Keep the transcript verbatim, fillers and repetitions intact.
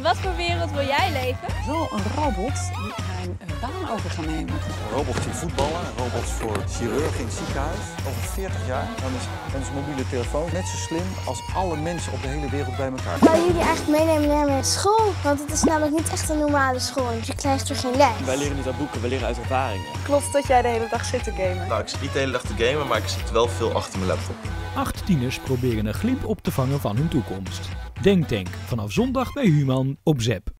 wat voor wereld wil jij leven? Wel een robot die mijn uh, baan over gaat nemen. Robots die voetballen, robots voor chirurgen in het ziekenhuis. Over veertig jaar dan is onze mobiele telefoon net zo slim als alle mensen op de hele wereld bij elkaar. Ik wou jullie eigenlijk meenemen naar mijn school, want het is namelijk niet echt een normale school. Dus je krijgt er geen les. Wij leren niet uit boeken, we leren uit ervaringen. Klopt dat jij de hele dag zit te gamen? Nou, ik zit niet de hele dag te gamen, maar ik zit wel veel achter mijn laptop. Acht tieners proberen een glimp op te vangen van hun toekomst. Denktank, vanaf zondag bij Human op Zep.